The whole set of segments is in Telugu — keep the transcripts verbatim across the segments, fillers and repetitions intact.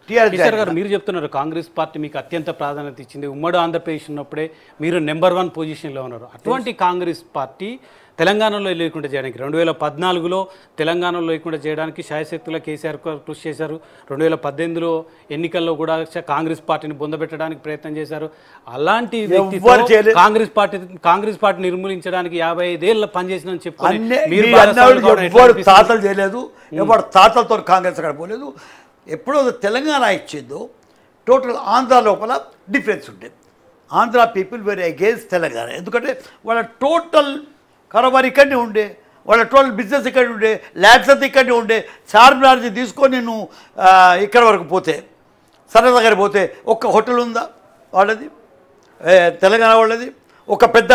టీఆర్ఎస్ గారు మీరు చెప్తున్నారు కాంగ్రెస్ పార్టీ మీకు అత్యంత ప్రాధాన్యత ఇచ్చింది, ఉమ్మడి ఆంధ్రప్రదేశ్ ఉన్నప్పుడే మీరు నెంబర్ వన్ పొజిషన్లో ఉన్నారు. అటువంటి కాంగ్రెస్ పార్టీ తెలంగాణలో లేకుండా చేయడానికి రెండు వేల పద్నాలుగులో తెలంగాణలో లేకుండా చేయడానికి శాయశక్తుల కేసీఆర్ కృషి చేశారు. రెండు వేల పద్దెనిమిదిలో ఎన్నికల్లో కూడా కాంగ్రెస్ పార్టీని బొందబెట్టడానికి ప్రయత్నం చేశారు. అలాంటి వ్యక్తి కాంగ్రెస్ పార్టీ కాంగ్రెస్ పార్టీ నిర్మూలించడానికి యాభై ఐదేళ్ళ పనిచేసిన చెప్పుకొని తాతలు చేయలేదు, ఎవరు తాతలతో కాంగ్రెస్ అక్కడ పోలేదు. ఎప్పుడో తెలంగాణ ఇచ్చిందో టోటల్ ఆంధ్ర లోపల డిఫరెన్స్ ఉండేది. Andhra people were against Telangana. ఎందుకంటే వాళ్ళ టోటల్ కారోబార్ ఇక్కడనే ఉండే, వాళ్ళ టోటల్ బిజినెస్ ఇక్కడే ఉండే, ల్యాండ్స్ అంతా ఇక్కడనే ఉండే. చార్మినార్ తీసుకొని నువ్వు ఇక్కడ వరకు పోతే, సరదా దగ్గర పోతే ఒక్క హోటల్ ఉందా వాళ్ళది, తెలంగాణ వాళ్ళది? ఒక పెద్ద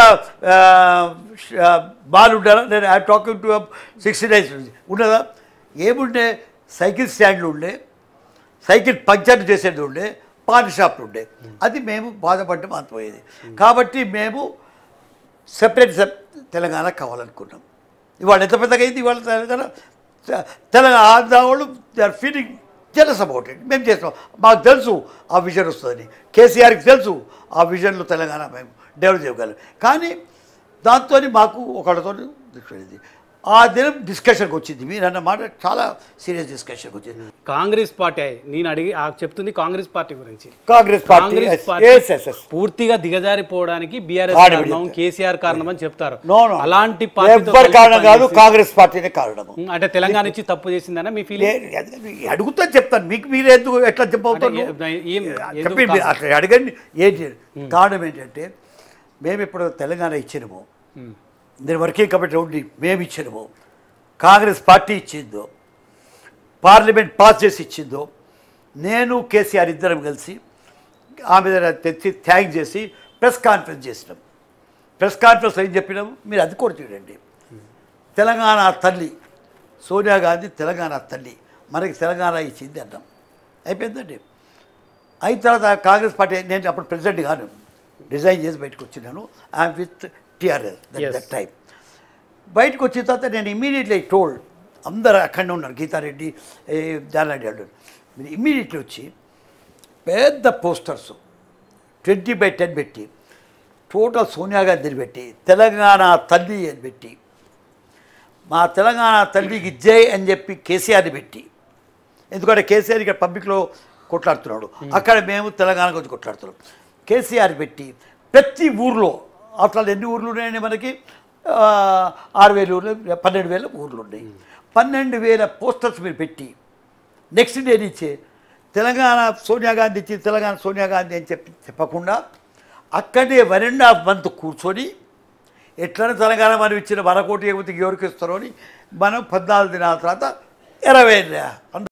బాల్ ఉండాలా? నేను I talking to sixty days ఉన్నదా? ఏముండే? సైకిల్ స్టాండ్లు ఉండే, సైకిల్ పంక్చర్ చేసేది ఉండే, పాన్ షాప్లు ఉండే. అది మేము బాధపడ్డం అంతపోయేది. కాబట్టి మేము సెపరేట్ తెలంగాణ కావాలనుకున్నాం. ఇవాళ ఎంత పెద్దగా అయింది ఇవాళ తెలంగాణ. తెలంగాణ ఆంధ్ర వాళ్ళు they are feeling jealous about it. మేము చేస్తాం, మాకు తెలుసు ఆ విజన్ వస్తుందని, కేసీఆర్కి తెలుసు ఆ విజన్లో తెలంగాణ మేము డెవలప్ చేయగలం. కానీ దాంతో మాకు ఒకళ్ళతో దిక్కుపోయింది. ఆ దినం డిస్కషన్కి వచ్చింది. మీరు అన్న మాట చాలా సీరియస్ డిస్కషన్కి వచ్చింది. కాంగ్రెస్ పార్టీ నేను అడిగి చెప్తుంది కాంగ్రెస్ పార్టీ గురించి. కాంగ్రెస్ పార్టీ పూర్తిగా దిగజారిపోవడానికి బీఆర్ఎస్ కారణం, కేసీఆర్ కారణం అని చెప్తారు. అలాంటి కారణం కాదు, కాంగ్రెస్ పార్టీనే కారణం. అంటే తెలంగాణ ఇచ్చి తప్పు చేసిందన్న మీ ఫీలింగ్? అడుగుతా చెప్తాను, మీకు మీరు ఎందుకు ఎట్లా చెప్పవుతారు అట్లా అడగండి. ఏంటి కారణం? ఏంటంటే మేము ఇప్పుడు తెలంగాణ ఇచ్చినము, నేను వర్కింగ్ కమిటీ ఉండి మేము ఇచ్చినము, కాంగ్రెస్ పార్టీ ఇచ్చిందో, పార్లమెంట్ పాస్ చేసి ఇచ్చిందో, నేను కేసీఆర్ ఇద్దరం కలిసి ఆమె తెచ్చి థ్యాంక్ చేసి ప్రెస్ కాన్ఫరెన్స్ చేసినాం. ప్రెస్ కాన్ఫరెన్స్ ఏం చెప్పినాము మీరు అది కూడా చూడండి. తెలంగాణ తల్లి సోనియా గాంధీ తెలంగాణ తల్లి, మనకి తెలంగాణ ఇచ్చింది అన్నాం. అయిపోయిందండి. అయిన తర్వాత కాంగ్రెస్ పార్టీ, నేను అప్పుడు ప్రెసిడెంట్ గాను, రిజైన్ చేసి బయటకు వచ్చినాను. I'm with TRS that time. బయటకు వచ్చిన తర్వాత నేను ఇమీడియట్లీ టోల్డ్, అందరూ అక్కడనే ఉన్నారు, గీతారెడ్డి, జానారెడ్డి అడ్డు, మీరు ఇమీడియట్లీ వచ్చి పెద్ద పోస్టర్స్ ట్వంటీ బై టెన్ పెట్టి, టోటల్ సోనియా గాంధీని పెట్టి, తెలంగాణ తల్లి అని పెట్టి, మా తెలంగాణ తల్లికి జై అని చెప్పి కేసీఆర్ని పెట్టి, ఎందుకంటే కేసీఆర్ ఇక్కడ పబ్లిక్లో కొట్లాడుతున్నాడు, అక్కడ మేము తెలంగాణ గురించి కొట్లాడుతున్నాం. కేసీఆర్ పెట్టి ప్రతి ఊర్లో, అట్లా ఎన్ని ఊర్లు ఉన్నాయండి మనకి? ఆరు వేల ఊర్లు, పన్నెండు వేల ఊర్లు ఉన్నాయి. పన్నెండు వేల పోస్టర్స్ మీరు పెట్టి నెక్స్ట్ డే ఇచ్చే తెలంగాణ సోనియా గాంధీ ఇచ్చి తెలంగాణ సోనియా గాంధీ అని చెప్పి చెప్పకుండా అక్కడే వన్ అండ్ హాఫ్ మంత్ కూర్చొని ఎట్లనే తెలంగాణ మనం ఇచ్చిన వరకోటి ఎవరికి ఎవరికి ఇస్తారో అని మనం పద్నాలుగు దినాల తర్వాత ఇరవై